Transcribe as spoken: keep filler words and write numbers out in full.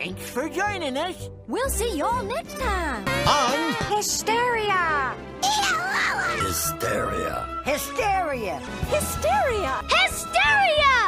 Thanks for joining us. We'll see y'all next time. On Hysteria! Hysteria. Hysteria. Hysteria! Hysteria!